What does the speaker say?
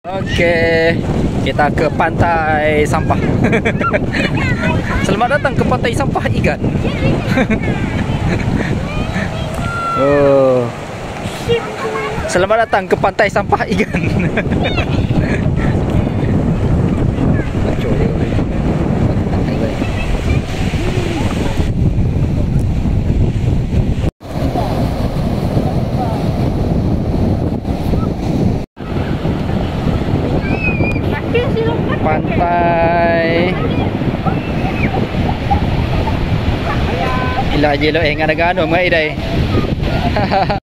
Okey, kita ke pantai sampah. Selamat datang ke pantai sampah ikan. Oh. Selamat datang ke pantai sampah ikan. Pantai Ila je lo ngan agano mai dai.